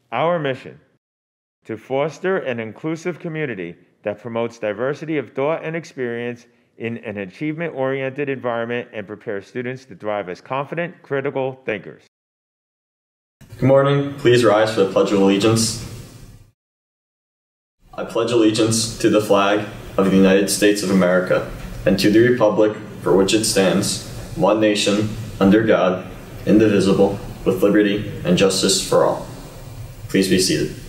Our mission: to foster an inclusive community that promotes diversity of thought and experience in an achievement-oriented environment and prepares students to thrive as confident, critical thinkers. Good morning. Please rise for the Pledge of Allegiance. I pledge allegiance to the flag of the United States of America and to the republic for which it stands, one nation, under God, indivisible, with liberty and justice for all. Please be seated.